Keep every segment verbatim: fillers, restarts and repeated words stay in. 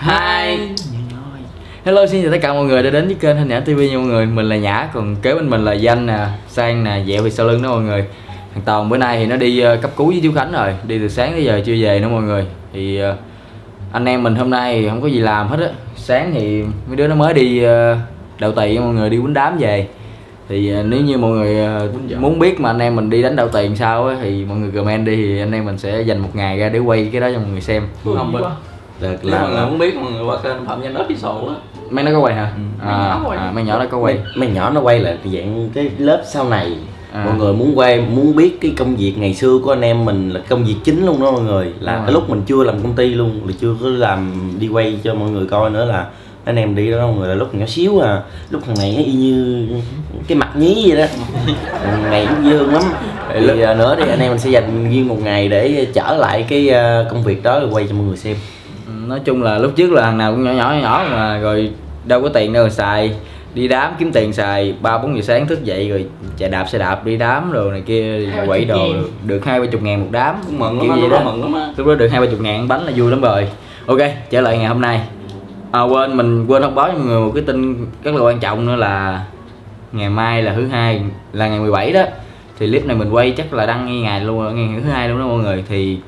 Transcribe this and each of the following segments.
hai. Hello, xin chào tất cả mọi người đã đến với kênh Thanh Nhã ti vi nha mọi người. Mình là Nhã, còn kế bên mình là Danh nè, Sang nè, Dẹo vì sau lưng đó mọi người. Thằng Toàn bữa nay thì nó đi cấp cứu với chú Khánh rồi, đi từ sáng tới giờ chưa về nữa mọi người. Thì anh em mình hôm nay không có gì làm hết á. Sáng thì mấy đứa nó mới đi đậu tiền mọi người, đi quýnh đám về. Thì nếu như mọi người muốn biết mà anh em mình đi đánh đậu tiền sao á thì mọi người comment đi, thì anh em mình sẽ dành một ngày ra để quay cái đó cho mọi người xem. Không biết. Được là mọi người muốn biết mọi người qua kênh Phạm Danh Official á. Mấy nó có quay hả? Ừ. À, à, mấy nhỏ nó có quay. Mấy nhỏ nó quay là dạng cái lớp sau này. À. Mọi người muốn quay, muốn biết cái công việc ngày xưa của anh em mình là công việc chính luôn đó mọi người. Là à. Cái lúc mình chưa làm công ty luôn, là chưa có làm đi quay cho mọi người coi nữa, là anh em đi đó mọi người, là lúc nhỏ xíu à. Lúc thằng này y như cái mặt nhí vậy đó. Thằng này cũng dương lắm. Thì nữa thì anh em mình sẽ dành riêng một ngày để trở lại cái công việc đó rồi quay cho mọi người xem. Nói chung là lúc trước là thằng nào cũng nhỏ nhỏ nhỏ mà rồi đâu có tiền đâu mà xài, đi đám kiếm tiền xài, ba bốn giờ sáng thức dậy rồi chạy đạp xe đạp đi đám rồi này kia, quẩy đồ được hai ba chục ngàn một đám, cũng mừng kiểu lắm, gì đó. mừng lắm á. Lúc đó được hai ba chục ngàn bánh là vui lắm rồi. Ok, trở lại ngày hôm nay. À, quên mình quên thông báo cho mọi người một cái tin rất là quan trọng nữa là ngày mai là thứ hai, là ngày mười bảy đó. Thì clip này mình quay chắc là đăng ngay ngày luôn, ngày thứ hai luôn đó mọi người. Thì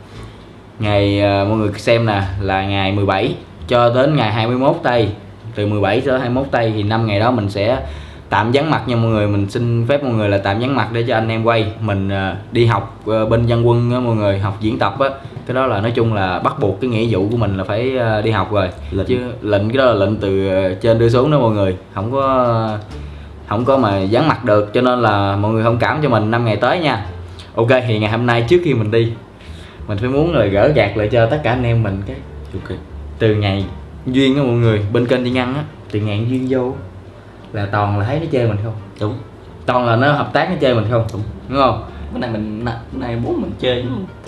ngày uh, mọi người xem nè, là ngày mười bảy cho đến ngày hai mươi mốt tây, từ mười bảy cho đến hai mươi mốt tây thì năm ngày đó mình sẽ tạm vắng mặt nha mọi người. Mình xin phép mọi người là tạm vắng mặt để cho anh em quay. Mình uh, đi học uh, bên dân quân đó mọi người, học diễn tập á. Cái đó là nói chung là bắt buộc cái nghĩa vụ của mình là phải uh, đi học rồi. Lệnh. Chứ lệnh cái đó là lệnh từ uh, trên đưa xuống đó mọi người, không có uh, không có mà vắng mặt được, cho nên là mọi người thông cảm cho mình năm ngày tới nha. Ok, thì ngày hôm nay trước khi mình đi, mình phải muốn là gỡ gạt lại cho tất cả anh em mình cái okay. Từ ngày duyên đó mọi người, bên kênh Đi Ngăn á, từ ngày duyên vô là toàn là thấy nó chơi mình không? Đúng. Toàn là nó hợp tác nó chơi mình không? Đúng, đúng không? Bữa nay mình bữa nay bố mình chơi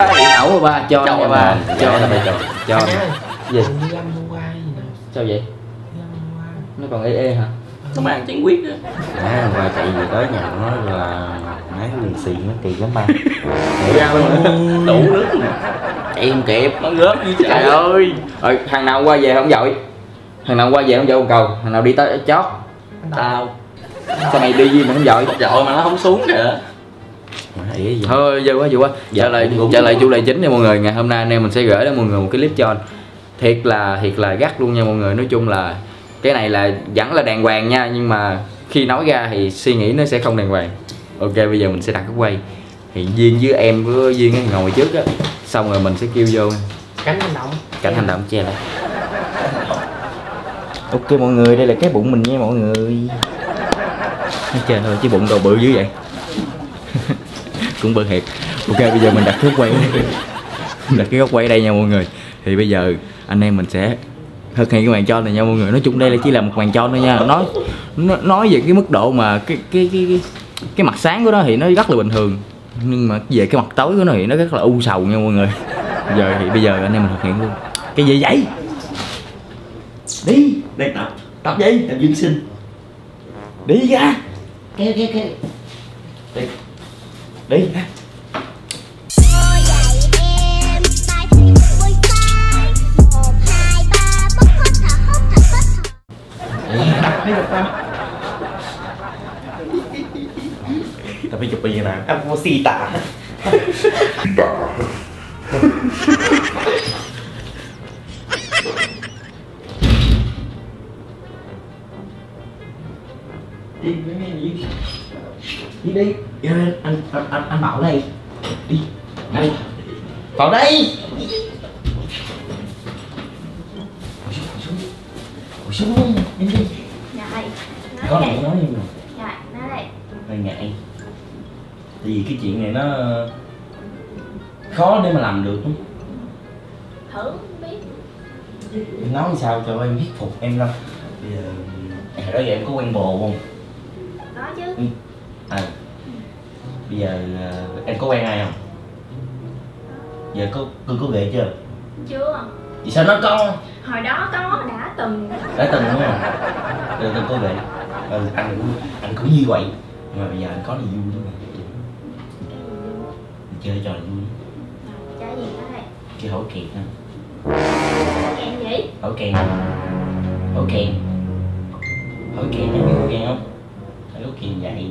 ẩu ba cho cho ba cho nó cho cho gì? Sao vậy? Nó còn ê ê hả? Nó mang chén quyết á. À, ngoài chạy về tới nhà nó là nãy mình xì nó kỳ lắm ba. Ra luôn đủ nước chạy không kịp, nó gớp như trời ơi. Rồi thằng nào qua về không dội, thằng nào qua về không dội một cầu, thằng nào đi tới chót tao. Sao mày đi gì mà không dội? Dội mà nó không xuống kìa. Thôi giờ quá giờ quá trở lại trở lại chủ đề chính nha mọi người. Ngày hôm nay anh em mình sẽ gửi đến mọi người một cái clip cho thiệt là thiệt là gắt luôn nha mọi người. Nói chung là cái này là vẫn là đàng hoàng nha, nhưng mà khi nói ra thì suy nghĩ nó sẽ không đàng hoàng. Ok, bây giờ mình sẽ đặt cái quay. Thì Duyên với em của Duyên ngồi trước á, xong rồi mình sẽ kêu vô cảnh hành động cảnh hành động che lại. Ok mọi người, đây là cái bụng mình nha mọi người. Nói chơi thôi chứ bụng đồ bự dữ vậy. Cũng bự thiệt. Ok, bây giờ mình đặt cái góc quay đặt cái góc quay đây nha mọi người. Thì bây giờ anh em mình sẽ thực hiện cái màn tròn này nha mọi người. Nói chung đây là chỉ là một màn tròn thôi nha. Nói nói về cái mức độ mà cái cái cái cái, cái mặt sáng của nó thì nó rất là bình thường, nhưng mà về cái mặt tối của nó thì nó rất là u sầu nha mọi người. Giờ thì bây giờ anh em mình thực hiện luôn. Cái gì vậy? Đi đây tập tập gì? tập dưỡng sinh. Đi ra Kéo kéo kéo đi đi ra. Tapi chụp bây giờ nào anh mua xì tả đi đi đi đi anh anh anh anh bảo đây đi đây vào đây ngồi xuống ngồi xuống đi đi Rồi, có này nói đi rồi, nói đây. hơi ngại vì cái chuyện này nó khó để mà làm được không? Thử biết. Em nói sao cho em thuyết phục em đâu. Bây giờ hồi đó giờ em có quen bồ không? Có chứ. Ừ. À, bây giờ em có quen ai không? Giờ có cưng có ghệ chưa? Chưa. Vì sao nó con? Hồi đó có đã từng. Đã từng đúng không? Giờ từng có ghệ. Ừ, anh cũng anh cũng như vậy. Nhưng mà bây giờ anh có là vui đúng không? Chơi trò là vui. Chơi gì đó đây? Chơi hỏi kiệt nữa. Kèn gì? Hỏi kèn. Hỏi kèn. Hỏi kèn, em biết hỏi kèn không? Hỏi kèn vậy.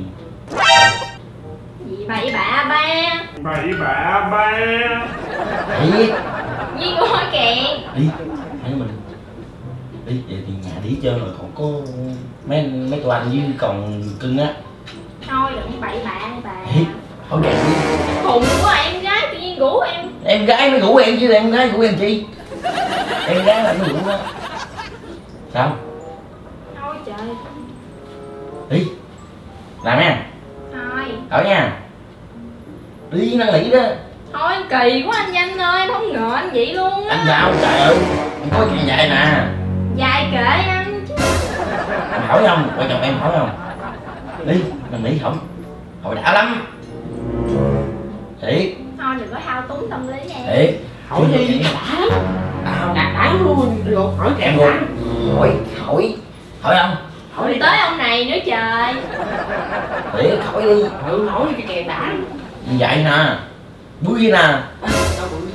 Gì bậy bạ ba? Bậy bạ ba. Đi. Gì của hỏi kèn? Đi. Hai đứa mình. Đi, về thì nhà đi chơi rồi còn có mấy mấy tụi anh với còn cưng á. Thôi đừng bậy bạ đi bà. Đi. Hỏi kèn đi. Khùng quá em gái tự nhiên rủ em. Em gái mới rủ em chứ em gái rủ em chi? Em gái là nó rủ đó. Sao? Thôi trời. Đi. Làm nha. Thôi. Ở nha. Đi năn nỉ đó. Thôi kỳ quá anh Danh ơi, em không ngờ anh vậy luôn á. Anh sao trời ơi. Em có chuyện vậy nè. Dài kệ anh chứ. Em hỏi không? Vợ chồng em hỏi không? Đi, năn nỉ không? Hỏi đã lắm. Thiệt. Thôi đừng có thao túng tâm lý em. Thiệt. Hỏi đi đã lắm. Tao Đã đã luôn rồi hỏi kèn em đã. luôn. Hỏi, hỏi. Hỏi không? Hỏi đi. Tới ông này nữa trời. Thiệt, hỏi đi. Ừ, hỏi đi cái kèn đã. Như vậy nè. Bui nè. Đâu bự.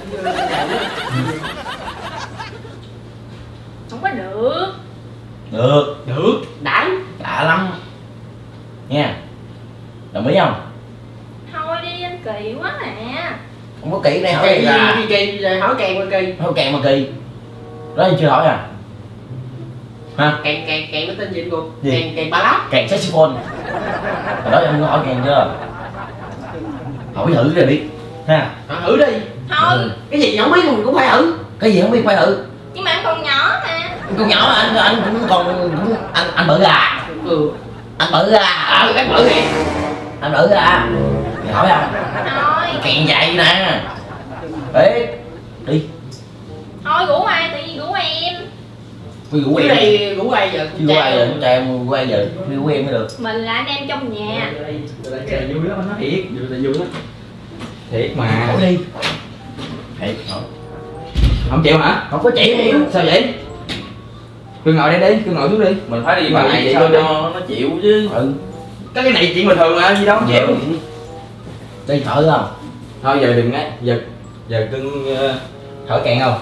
Không có được. Được. Được, đã. Đã lắm. Nha. Đồng ý không? Thôi đi anh kỳ quá nè. Không có kỹ đây hỏi Kỳ gì là kỳ kỳ rồi hỏi kèn mà kỳ. hỏi kèn mà kỳ. Đó em chưa hỏi à? Hả? Kèn kèn kèn nó tên gì cô? Gì? Kèn kèn ballad. Kèn saxophone. Hồi đó em có hỏi kèn chưa? Hỏi thử rồi biết ha. Hỏi thử đi. Thôi. Ừ. Cái gì không biết mình cũng phải thử. Cái gì không biết phải thử. Nhưng mà em còn nhỏ mà. Con nhỏ anh anh cũng còn cũng, anh anh bự à? Ừ. Anh bự à? Ờ, cái bự đi. Anh bự à? Thì hỏi không? Thôi. Kèn vậy nè. Đi. Đi. Thôi rủ ai tự nhiên rủ em. Quy rủ Cái em. này rủ ai giờ? Chưa ai giờ, cho em quay giờ. Quy rủ em mới được. Mình là anh em trong nhà. Cái này vui lắm anh nói thiệt, vui là vui lắm. Thiệt mà. Hỏi đi. Thiệt hỏi. Không chịu hả? Không có chị. Sao vậy? Cứ ngồi đây đi, cứ ngồi xuống đi. Mình phải đi Mà vào này vậy sao thôi đi. cho nó chịu chứ. Ừ. Cái cái này chuyện bình thường mà, gì đâu không chịu. Đi thử không? Thôi giờ đừng ngay, giờ giờ cưng uh, hỏi kèn không?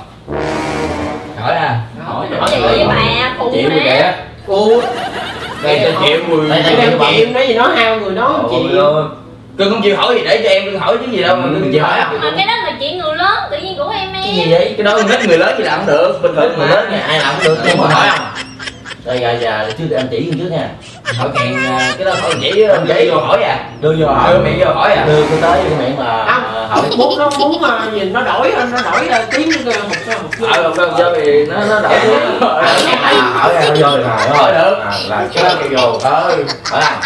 Hỏi à? Hỏi Hỏi Chị với bà khùng chịu rồi hả? kìa. Cô. Đây cho chịu mười. Đây, đây, Em đây. đang chịu nói gì nó hao người nó không chịu. Cưng không chịu hỏi gì để cho em cưng hỏi chứ gì đâu mà cưng chịu hỏi không? Mà cái đó là chuyện người lớn, tự nhiên rủ em Cái gì em. vậy? Cái đó con nít người lớn gì làm không được, bình thường Người mà. lớn nhà ai làm cũng được nhưng mà hỏi hỏi không? không? Đây giờ giờ trước anh chỉ trước nha. Hỏi kèn à, cái đó hỏi chỉ anh chỉ vô hỏi à? Đưa vô Đưa hỏi. miệng vô hỏi à? Đưa cái tới cái miệng mà Không, hỏi. muốn nó muốn mà nhìn nó đổi nó đổi ra tiếng nó một một một. Ờ không sao thì nó nó đợi À, hỏi ra nó vô rồi hỏi Hỏi được. À, là cái đó cái vô. ờ Hỏi à.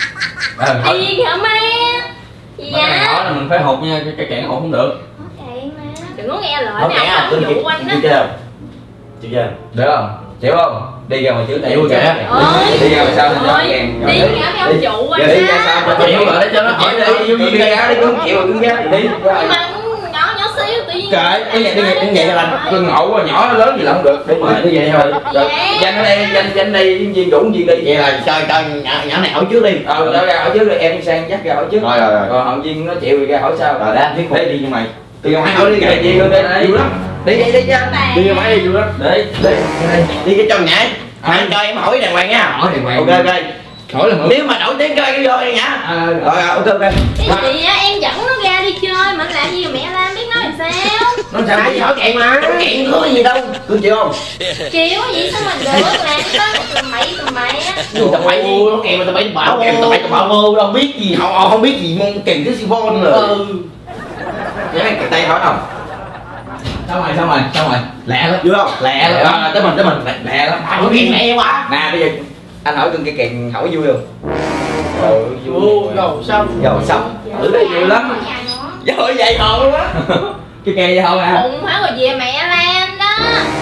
ờ hỏi Gì hả má? Gì mà cái này hỏi vậy? là mình phải hụt nha, cái cái kèn hụt không được. Kèn mà. Đừng có nghe lời Hỏi kẻ nào à, không chưa dụ anh chưa á. chưa. Chưa chưa. Được không? Chịu không? Đi ra ngoài trước đây. Chịu kìa. Ơi. Đi ra ngoài sau cho Ơi, kèn. đi ra cái ông dụ anh Đi ra sau á. cho chịu rồi để cho nó hỏi đi, vô gì ra đi, cưng chịu rồi cưng ra đi. Nhưng mà nhỏ nhỏ xíu tự nhiên. Kệ, cái này cái này cái này là cưng ngộ quá, nhỏ nó lớn gì là không được. Đúng rồi, như vậy thôi. Rồi, danh ở đây, danh danh đây viên rủ viên đi. Vậy là chơi chơi nhỏ, nhỏ này hỏi trước đi. Ờ, ra ra hỏi trước rồi em sang dắt ra hỏi trước. Rồi, rồi, rồi. Còn hội viên nó chịu thì ra hỏi sau. Rồi đã thuyết phục đi cho mày. Đi ra hỏi đi cái gì luôn đây, vui lắm. Đi đi đi chứ. Đi cho mày đi vui lắm. Đi đi đi cái trong nhảy. Anh cho em hỏi đàng hoàng nha. Hỏi đàng hoàng. Ok ok. Hỏi là Nếu mà đổi tiếng cho em vô đi nhá. À, Rồi rồi ok ok. Cái gì á, em dẫn nó ra đi chơi mà làm gì mà mẹ Lam biết nói làm sao? Nó sao Ai đi hỏi kèn mà. Kẹn có gì đâu. Cưng chịu không? Chịu vậy sao mình được làm có tầm bậy tầm bậy á. Dù tao bậy gì nó kèn mà tao bậy bảo kèn tao bậy tao bảo mơ đâu biết gì họ không biết gì môn kèn cái siphon rồi. Ừ. nhớ cái tay hỏi không? Xong rồi, xong rồi, xong rồi. Lẹ lắm. Chưa không? Lẹ lắm. À, tới mình, tới mình. Lẹ, lẹ lắm. Hỏi kèn mẹ quá. Nè, bây giờ anh hỏi cưng cái kèn hỏi vui không? Ừ, Vô rồi xong. Rồi xong. Thử đây vui lắm. Trời vậy hồn luôn á. Cái kèn vậy hồn à? Bụng hả rồi về mẹ Lam đó.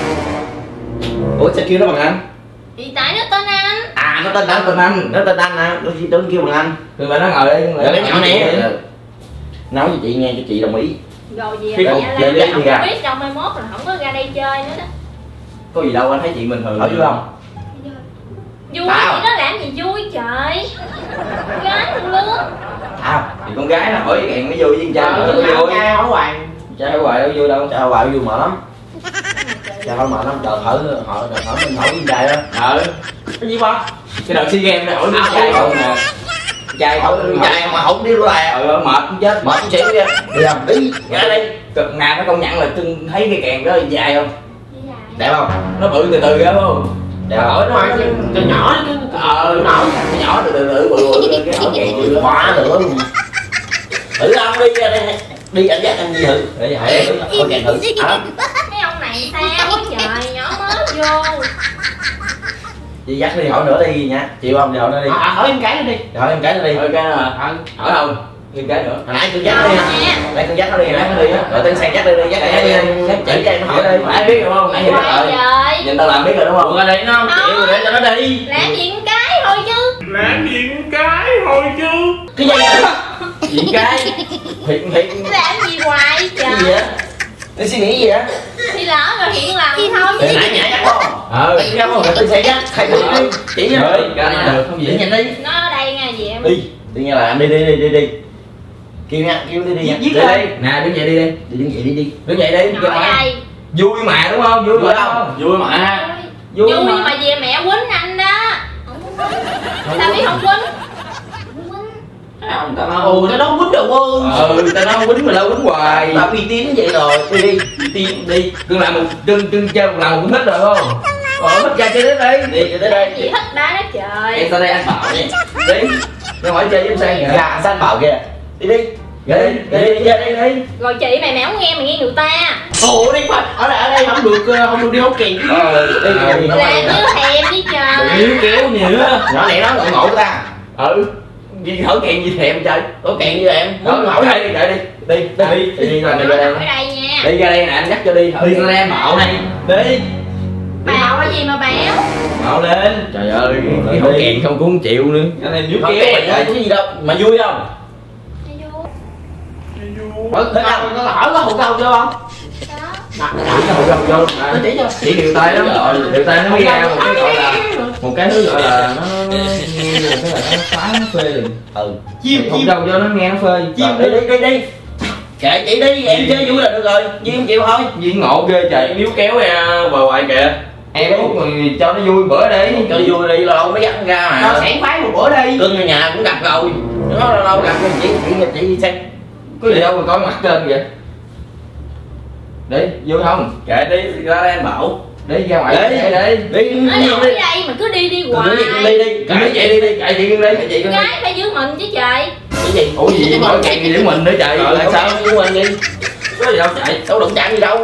Ủa sao kêu nó bằng anh? Thì tại nó tên anh. À nó tên anh, tên anh, nó tên anh à, nó chỉ tưởng kêu bằng anh. Rồi bà nó ngồi đây, Rồi cái nhỏ này nói cho chị nghe cho chị đồng ý. Rồi về Khi mẹ không- Lam về chứ đi không ra. biết đâu mai mốt là không có ra đây chơi nữa đó. Có gì đâu, anh thấy chuyện bình thường. Hỏi vui không? Vui Tao. vậy đó làm gì vui trời. Gái con lớn. Tao. Thì con gái nó hỏi cái kèn mới vui với con trai Ờ, nó hỏi vui. trai hỏi hoàng. Trai hỏi hoài đâu vui đâu. Chào bà vui mở lắm. Trời ơi mà nó đợt hỏi họ đợt hỏi mình hỏi con trai đó. Ờ. Cái gì ba? Cái đợt SEA Games này hỏi con trai không nè. Trai Hỏi con trai mà không đi lại. ờ mệt cũng chết. Mệt cũng xỉu vậy. Đi không? Đi. Ra đây. Cực nào nó công nhận là Trinh thấy cái kèn đó dài không? Đẹp không? Nó bự từ từ ra không? Đẹp hỏi nó Mà cái nhỏ cái ờ nó cái nhỏ từ từ từ bự bự cái hỏi kèn bự lắm. Quá nữa luôn. Thử không đi ra đây. Đi anh dắt anh đi thử. Để hỏi thôi kèn thử. Hả? Mấy ông này sao quá trời, nhỏ mới vô. Đi dắt đi hỏi nữa đi nha. Chịu không? Đi hỏi nữa đi. À, hỏi em cái nữa đi. Hỏi em cái nữa đi. Hỏi cái nữa hả? Hỏi không? Thêm cái nữa. Hồi nãy tôi dắt nó đi. Nãy tôi dắt nó đi, nãy nó đi á. Rồi tên sang dắt đi đi, dắt nó đi. Chỉ cho em hỏi đi. Ai biết đúng không? Nãy giờ Trời rồi. trời. Nhìn tao làm biết rồi đúng không? Ra đây nó không chịu rồi để cho nó đi. Làm gì con cái thôi chứ. Làm gì con cái thôi chứ. Cái gì vậy? Chuyện cái. Thiệt thiệt. Làm gì hoài Cái gì trời. á? Tôi suy nghĩ gì á? Thì lỡ rồi hiện làm thôi Hồi chứ. nãy nhảy dắt không? Ờ. Tôi dắt không? Tôi sẽ dắt. Thầy đi đi. Chỉ nha. Rồi, cái này được không Đi vậy? nhanh đi. Nó ở đây nha chị em. Đi. Đi nghe là anh đi đi đi đi đi. Kêu nha, kêu đi đi nha. Đi Đi đây. Nè đứng dậy đi đi. Đi đứng dậy đi đi. Đứng dậy đi. Nói đây. Vui mà đúng không? Vui Vui mà không? không? Vui mà. Vui Vui nhưng mà. mà về mẹ quýnh anh đó. Sao biết không quýnh? Không, tao nói Ồ cái đó quýnh được không? ừ tao nói quýnh mà đâu quýnh hoài. Tao uy tín vậy rồi. Đi đi. Đi đi cưng làm một cưng cưng chơi một lần cũng thích rồi không? Ờ thích chơi chơi đến đây. Đi tới đây. Chị thích đá đó trời. Em ra đây anh bảo đi. Đi. Ra ngoài chơi với em sang kìa. Gà xanh bảo kìa. Đi đi. Đi đi đi đi đi đi. Rồi chị mày mày không nghe mày nghe người ta. Ồ đi Phật, ở đây ở đây không được không được đi hấu kèn. Ờ đi đi đi. Làm như thèm đi trời. Níu kéo nữa. Nhỏ này nó ngộ ngộ của ta. Ừ. Gì hỏi kèn gì thèm trời. Có kẹn như em. Đó hỏi đây đi chạy đi. Đi đi đi đi ra Nói đây. ở đây nha. Đi ra đây nè anh dắt cho đi. Đi ra đây em bảo này. Đi. Bảo cái gì mà bảo. Bảo lên. Trời ơi cái hỏi kèn không cũng chịu nữa. Anh em níu Có kéo kẹn mày cái gì đâu. Mà vui không? Ở thế nào nó hỏi có hụt đâu chưa không? Đó. Nó chỉ cho. Chỉ điều tay lắm rồi, điều tay nó mới ra một cái gọi là một cái thứ gọi là nó nghe một cái là nó phá nó phê liền. Ừ. Chim không đâu cho nó nghe nó phê. Chim đi đi đi đi. Kệ chị đi, em chơi vui là được rồi. Chim không chịu thôi. Viên ngộ ghê trời, níu kéo ra bờ ngoài kìa. Em út người cho nó vui bữa đi. Cho vui đi lâu mới dắt ra mà. Nó sảng khoái một bữa đi. Cưng ở nhà cũng gặp rồi. Nó lâu lâu gặp rồi chị chị chị đi xem. Có gì đâu mà có mặt trên vậy. Đi, vui không? Kệ đi, ra đây anh bảo. Đi ra ngoài Đi. đi đi. Đi Nói đi nổi đi. đây mà cứ đi đi hoài. Đi đi đi. Kệ chị đi đi, kệ chị đi, kệ chị đi. Gái phải giữ mình chứ trời. Cái gì? Ủa gì hỏi kèn gì để mình nữa trời. Rồi Là sao? Của mình đi. Có gì đâu chạy. Đâu đụng chạm gì đâu.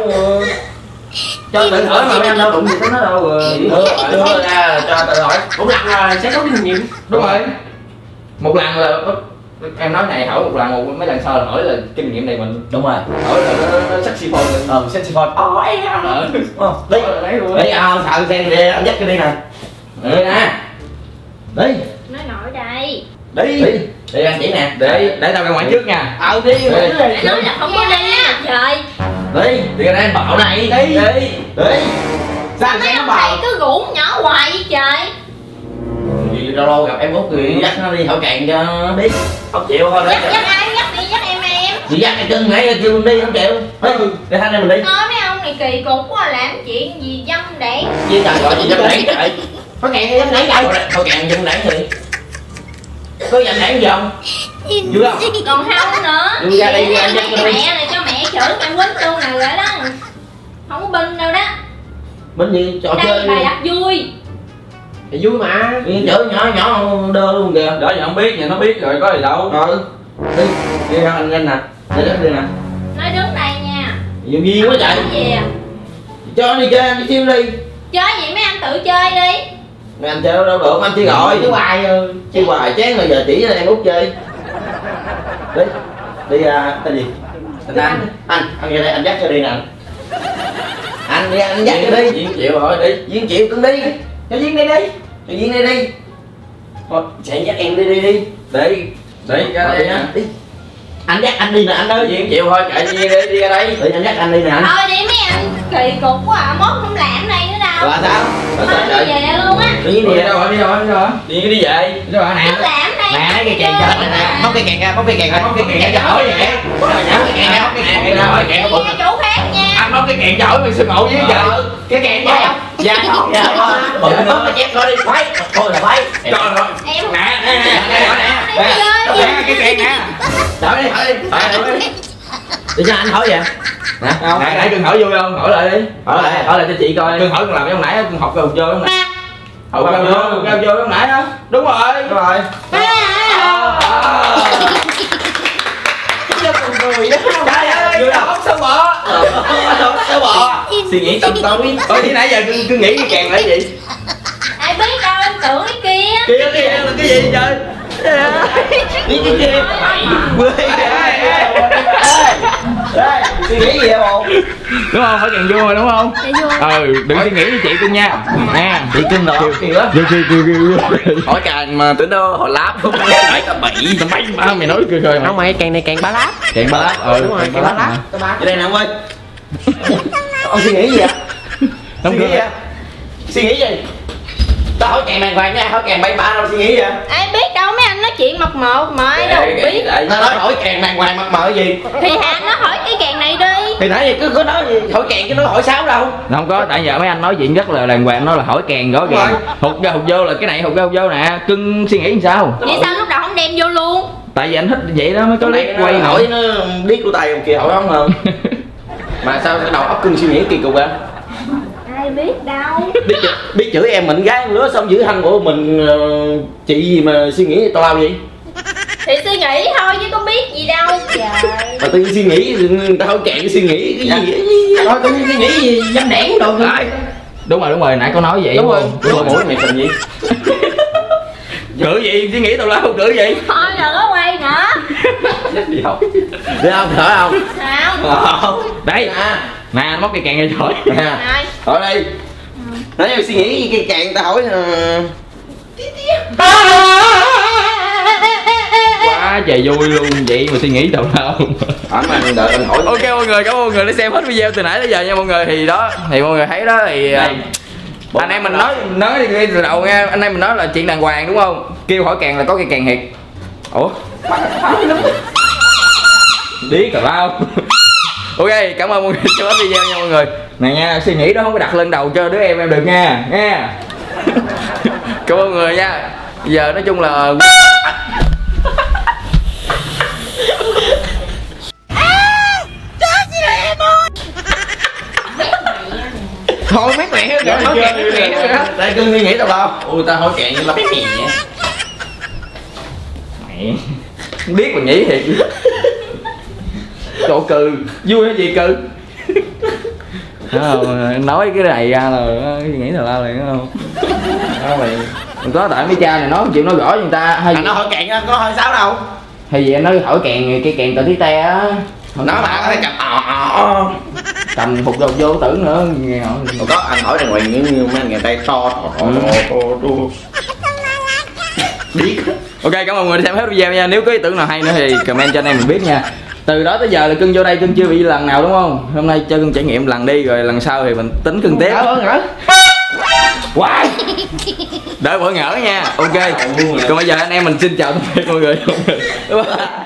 Cho tự hỏi mà mấy anh đâu đụng gì tới nó đâu rồi. Đưa đưa ra cho tự hỏi. Cũng lần rồi sẽ có kinh nghiệm. Đúng rồi. Một lần là em nói này hỏi một lần một mấy lần sau là hỏi là kinh nghiệm này mình Đúng rồi. hỏi là nó, nó sexy phone lên. Ờ saxophone. Ờ em. Ờ. Ờ, đi. Hỏi là đấy luôn. Đi ao sợ xem đi anh dắt cái đi nè. Ừ nè. Đi. Nói nổi đây. Đi. Đi. Đi anh chỉ nè. Để để tao ra ngoài trước nha. Ờ đi. Đi. Để nói là không có đi nha trời. Đi. Đi ra đây anh bảo này. Đi. Đi. Đi. Sao Mấy sẽ nó ông bào? thầy cứ rủ nhỏ hoài vậy trời. Vì lâu lâu gặp em út thì dắt nó đi hỏi kèn cho nó biết. Không chịu thôi. Dắt dắt ai dắt đi dắt em em. Chị dắt cái chân nãy kêu mình đi không chịu. Đi. Để hai anh em mình đi. Nói mấy ông này kỳ cục quá, làm chuyện gì dâm đảng. Chị trời gọi chị dâm đảng trời. Có kẹn dám nãy vậy. Thôi kèn dâm đảng thì. Có dâm đảng gì không? Vui không? Còn không nữa. Đi ra đây, Chị ra nói dắt cái đi. mẹ này cho mẹ chửi mẹ quýnh luôn là rồi đó. Không có binh đâu đó. Bên gì trò Đây chơi bài đi. đặt vui. Thì vui mà. Đi chở nhỏ nhỏ đơ luôn kìa. Đó giờ không biết, giờ nó biết rồi có gì đâu. Rồi. Đi. Đi ra anh lên nè. Đi lên đi nè. Nói đứng đây nha. Nhiều duyên quá trời. Cái gì à? Cho anh đi chơi anh đi chiêu đi. Chơi gì mấy anh tự chơi đi. Mày anh chơi đâu được anh chỉ gọi. Chứ hoài rồi. Chơi hoài chán rồi giờ chỉ cho em út chơi. Đi. Đi à tên gì? Tên anh. Anh, anh ra đây anh dắt cho đi nè. Anh đi anh dắt cho đi. Duyên chịu rồi đi. Duyên chịu cưng đi. Cho Duyên đi đi. Cho Duyên đi đi. Thôi sẽ dắt em đi đi đi. Đi. Đi ra đây nha. Đi. Anh dắt anh đi nè anh ơi. Duyên chịu thôi, kệ Duyên đi, đi ra đây. Đi anh dắt anh đi nè anh. Thôi đi mấy anh kỳ cục quá à, mốt không làm đây nữa đâu. Là sao? Thôi đi về luôn á. Đi Đi đi đâu rồi, đi đâu rồi, đi đâu rồi? Đi đi về. Đi đâu rồi nè. Không làm đây. Nè lấy cái kèn cho nè nè. Móc cái kèn ra, móc cái kèn ra, móc cái kèn ra cho hỏi vậy. Móc cái kèn ra, móc cái kèn ra, móc cái kèn ra. Nghe chủ khác nha. anh nói cái kèn giỏi mày sư ngộ với giờ cái kèn giỏi không dạ không dạ không bự nó mà chép nó đi quay thôi là quay trời ơi Em nè nè nè nè nè cái kèn nè đợi đi đợi đi để cho anh hỏi vậy nè nãy nãy cưng hỏi vui không hỏi lại đi hỏi lại hỏi lại cho chị coi cưng hỏi cưng làm cái hôm nãy cưng học cầu vô hôm nãy học cầu vô cầu vô hôm nãy á đúng rồi đúng rồi người đó trời ơi đâu sao bọ sao bọ suy nghĩ tâm tối thôi chứ nãy giờ cưng cưng nghĩ cái kèn là cái gì ai biết đâu em tưởng cái kia. kia kia là cái gì trời đi cái kia bơi đây suy nghĩ gì vậy bộ đúng không hỏi kèn vô rồi đúng không Dạ vui. ừ đừng suy nghĩ với chị cưng nha nè chị cưng rồi kêu đó kêu kêu kêu kêu hỏi càng mà tưởng đâu họ láp không nói tao bậy tao bay ba mày nói cười cười không mày càng này càng ba lát kèn ba lát ừ đúng rồi kèn càng ba lát ở đây nè ông ơi ông suy nghĩ gì vậy Không suy nghĩ cười. gì suy nghĩ gì tao hỏi càng đàng hoàng nha hỏi càng bay ba đâu suy nghĩ gì Ai biết đâu mấy anh nói chuyện mập mờ mà ai đâu biết. tao nói hỏi càng đàng hoàng mặt mờ gì Thì Hà nó hỏi cái kèn này đi. thì nãy giờ cứ có nói gì hỏi càng chứ nó hỏi sáu đâu Không có, tại giờ mấy anh nói chuyện rất là đàng hoàng, nói là hỏi kèn rõ ràng. Hụt ra hụt vô là cái này, hụt ra hụt vô nè. Cưng suy nghĩ làm sao? Vậy sao lúc đầu không đem vô luôn? Tại vì anh thích vậy đó mới có clip quay hỏi nổi. nó điếc của tay kìa hỏi không hơn mà sao cái đầu óc cưng suy nghĩ kỳ cục vậy Ai biết đâu. biết chữ, biết chữ em mình gái lứa xong giữ thanh của mình uh, chị gì mà suy nghĩ tao lao gì Thì suy nghĩ thôi chứ có biết gì đâu. Trời. mà tự nhiên suy nghĩ người ta hỏi kẹn suy nghĩ cái gì vậy thôi tự nhiên cái nghĩ gì dâm đẻn đồ thôi. Đúng rồi, đúng rồi, nãy có nói vậy. đúng rồi Đúng đúng rồi. rồi mày thành gì Cử gì, suy nghĩ tao lao cử gì. Thôi đừng có quay nữa. đi học đi không thở không Sao? Đây, à nè anh móc cây kèn này rồi. nè Rồi. hỏi đây nãy giờ suy nghĩ cái kẹn ta hỏi uh... Quá trời vui luôn, vậy mà suy nghĩ tào lao. anh mà đợi anh hỏi Ok mọi người, cảm ơn mọi người đã xem hết video từ nãy tới giờ nha mọi người. Thì đó, thì mọi người thấy đó thì đây. anh em mình nói nói đi từ đầu nha, anh em mình nói là chuyện đàng hoàng đúng không? Kêu hỏi kèn là có cây kèn thiệt. Ủa? Điếc tào lao. Ok, cảm ơn mọi người xem hết video nha mọi người. Này nha, suy nghĩ đó không có đặt lên đầu cho đứa em em được nha, nha. Cảm ơn mọi người nha. Giờ nói chung là Thôi mấy mẹ kìa nói kẹn mấy mẹ rồi đó. đây cưng suy nghĩ tao lao ui tao hỏi kẹn là mấy mẹ mẹ biết mà nhỉ thiệt. Cậu cừ vui hay gì cừ không, nói cái này ra là cái nghĩ là lao liền đúng không đó mày đừng có tại mấy cha này nói chịu nói rõ cho người ta hay anh nó hỏi kẹn á có hỏi sáu đâu hay gì em nói hỏi kèn cái kèn tờ tí te á nó mà có thể cầm ờ cầm phục đầu vô tử nữa nghe hỏi còn có anh hỏi đàng hoàng như mấy anh người tay to to to to biết ok cảm ơn mọi người đã xem hết video nha, nếu có ý tưởng nào hay nữa thì comment cho anh em mình biết nha. Từ đó tới giờ là cưng vô đây cưng chưa bị lần nào đúng không, hôm nay cho cưng trải nghiệm lần đi rồi lần sau thì mình tính cưng tiếp. Wow. Đỡ bỡ ngỡ nha. Ok còn bây giờ anh em mình xin chào tạm biệt mọi người.